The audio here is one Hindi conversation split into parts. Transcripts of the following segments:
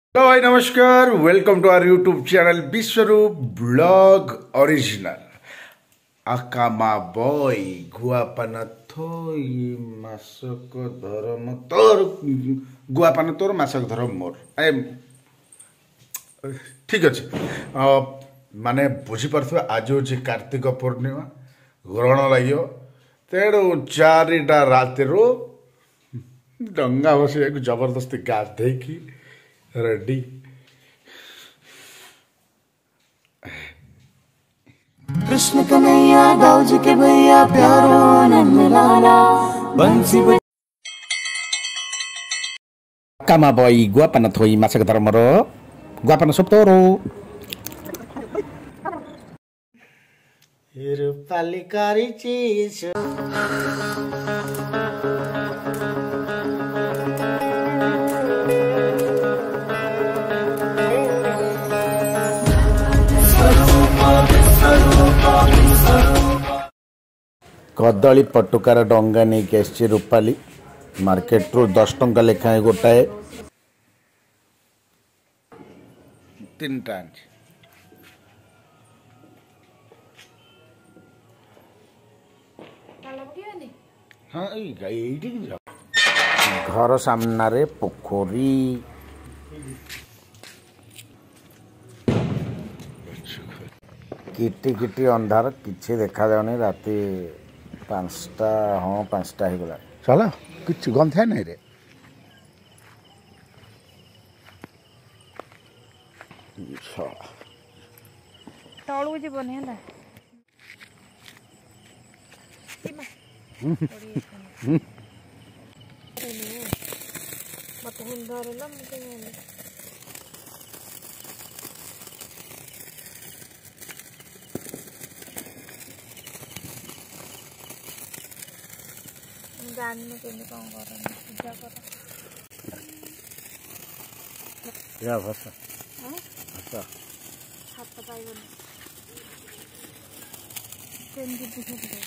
हेलो भाई नमस्कार, welcome to our YouTube channel Vishwaroop blog original. आकामा बॉय गुआपान थोई मासक धर्म तोर गुआपान तोर मासक धर्म मोर ठीक अच्छे माने बुझीपार आज हूँ कार्तिक पूर्णिमा ग्रहण लगे तेणु 4टा राति डंगा बस जबरदस्ती गाधे की रेडी कृष्ण कन्हैया दाऊजी के भैया प्यारो नंद लाला बंसी कामा बॉय गुआपान थोई मासक धर्म गुआपान सोप्तोरो रूपाली कारी चीज कदली पटुकार डंगा नहीं के रूपाली मार्केट रू 10 टंका लेखाएं गोटाए 3टा हाँ घर सामने पोखरी किटी किटी अंधार किसी देखा जाऊनी राति 5टा हाँ 5टा हो गला चला कुछ गंधा नहीं रे तलू जीवन है मत धरला जानने के लिए कौन कर रहा है पूजा कर या भाषा भाषा हाथ पाई गले केंदी दिखे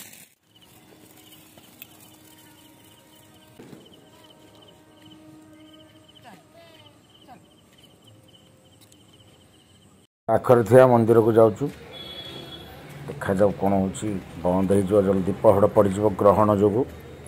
पाखर थिया मंदिर को जाऊँ देखा जाऊ कौन हो बंद हो जल्दी पहड़ पड़ ग्रहण जो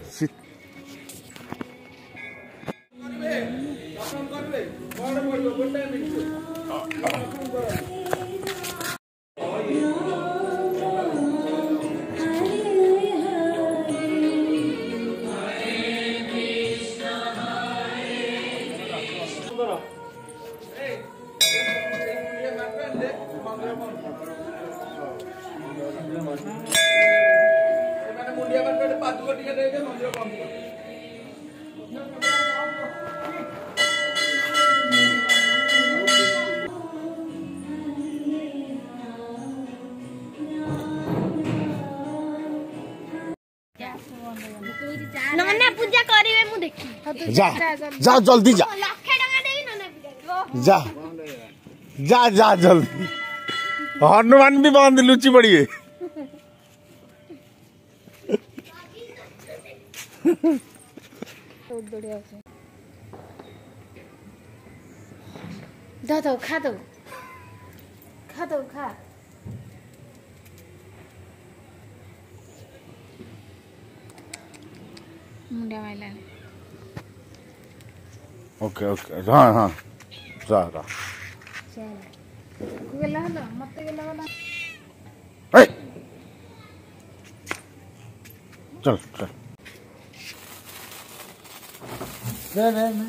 नन्ना पूजा करिवे मु देखी जा जा जल्दी जा लाखे टका देई नन्ना पूजा जा जा जा जल्दी हनुमान भी बांध लुची पड़िए दो खा दो खा मुंडा वाला ओके ओके हाँ हाँ जा जा चल गेला हला मत गेला वाला ए चल चल ना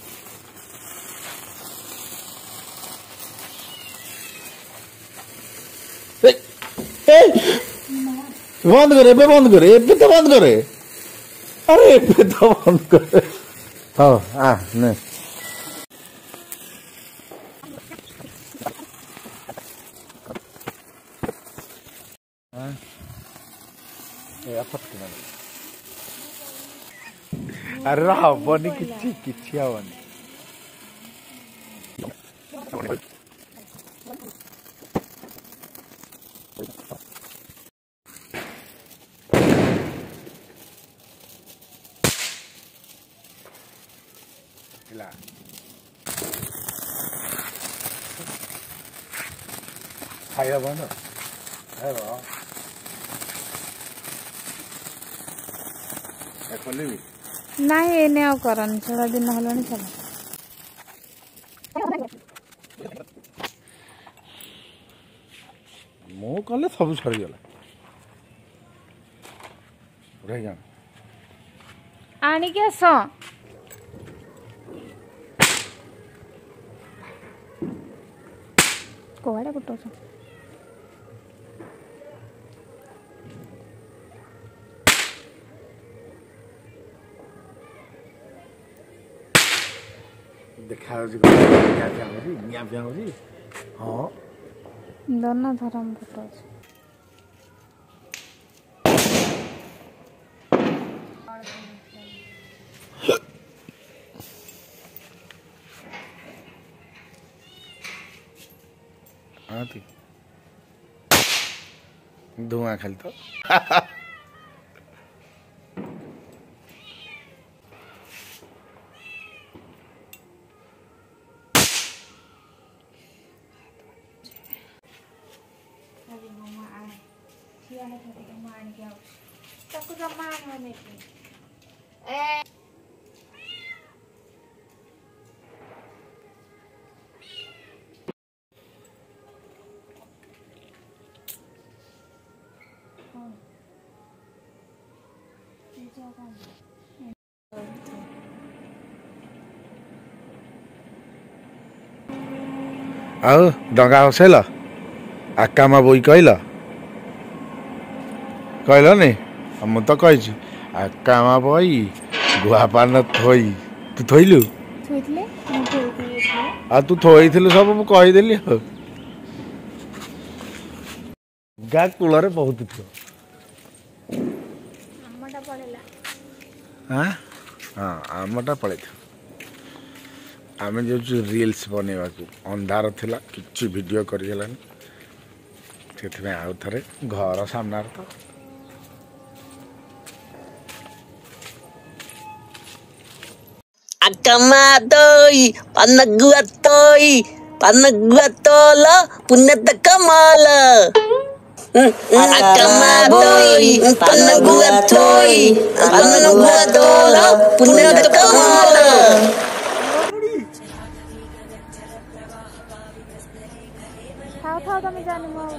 बंद करे बंद करे तो बंद करे अरे तो बंद करे हाँ हाँ नहीं अरे हबनी किसी हबनी खाया बंद खोलि नहीं एने आउ करन थोड़ा दिन हलानी चला मो कले सब छड़ी गला रह जा आनी के सो कोवाडा कुटो सो देखा होजी हाँ दोनों धरम कुटो आती धुआं खाली तो ताको जमा आने की ଆଉ ଡଙ୍ଗା ହସେଇଲ ଆକାମା ବୋଇ କହିଲ କହିଲନି ମୁଁ ତ କହିଛି ଆକାମା ବୋଇ ଗୁଆପାନ ଥୋଇ ତୁ ଥୋଇଲୁ ଛୁଇଥିଲେ ମୁଁ ଥୋଇଥିଲି ଆଉ ତୁ ଥୋଇଥିଲୁ ସବୁ ମୁଁ କହିଦେଲି ଆଉ ଗାଁ କୂଳରେ ବହୁତ ଥିବ ଆମଟା ପଳେଇଲା ହଁ ଆମଟା ପଳେଇଥିବ आमे जो रील्स बनवा अंधार थिला किछि वीडियो करिगलानी सेथमे आउ थरे घर सामने तो Akama toy, panagua tola, punata kamala. Akama toy, panagua tola, punata kamala. थाहा त मैं जाने म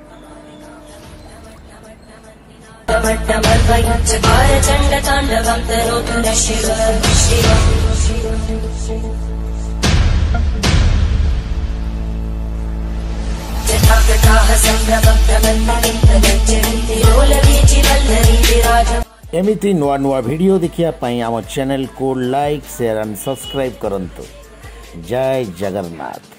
एमिति नुआ नुआ वीडियो देखिया पाई आम चैनल को लाइक शेयर एंड सब्सक्राइब करंतु। जय जगन्नाथ।